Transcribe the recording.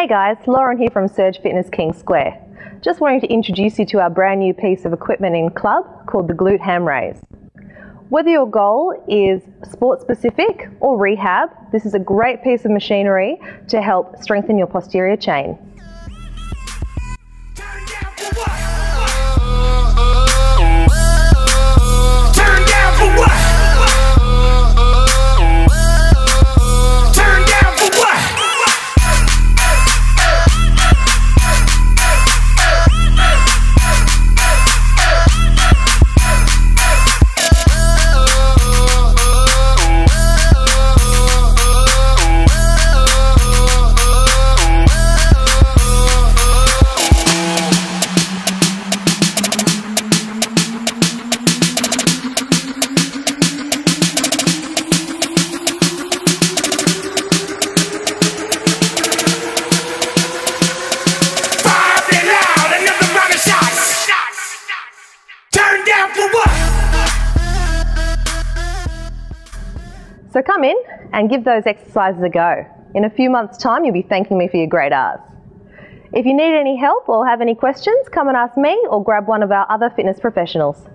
Hey guys, Lauren here from Surge Fitness King Square. Just wanting to introduce you to our brand new piece of equipment in club called the Glute Ham Raise. Whether your goal is sport specific or rehab, this is a great piece of machinery to help strengthen your posterior chain. So come in and give those exercises a go. In a few months' time, you'll be thanking me for your great hours. If you need any help or have any questions, come and ask me or grab one of our other fitness professionals.